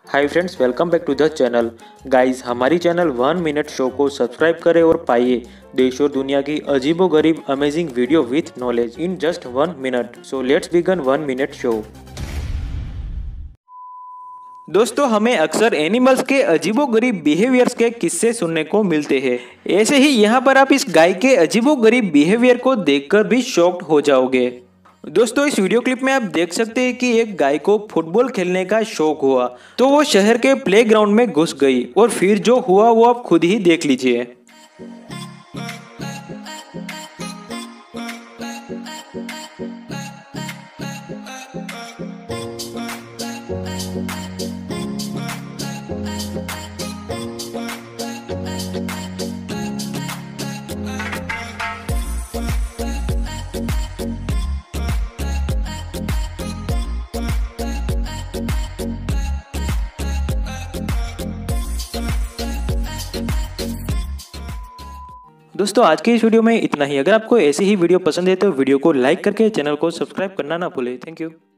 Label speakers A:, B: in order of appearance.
A: Hi friends, welcome back to the channel. Guys, हमारी channel 1 minute show को subscribe करें और पाइए देश और दुनिया की अजीबोगरीब amazing video with knowledge in just 1 minute. So let's begin 1 minute show. दोस्तों, हमें अक्सर एनिमल्स के अजीबोगरीब बिहेवियर्स के किस्से सुनने को मिलते हैं। ऐसे ही यहाँ पर आप इस गाय के अजीबोगरीब बिहेवियर को देखकर भी शॉक्ड हो जाओगे। दोस्तों, इस वीडियो क्लिप में आप देख सकते हैं कि एक गाय को फुटबॉल खेलने का शौक हुआ तो वो शहर के प्लेग्राउंड में घुस गई और फिर जो हुआ वो आप खुद ही देख लीजिए। दोस्तों, आज के इस वीडियो में इतना ही। अगर आपको ऐसी ही वीडियो पसंद है तो वीडियो को लाइक करके चैनल को सब्सक्राइब करना ना भूलें। Thank you.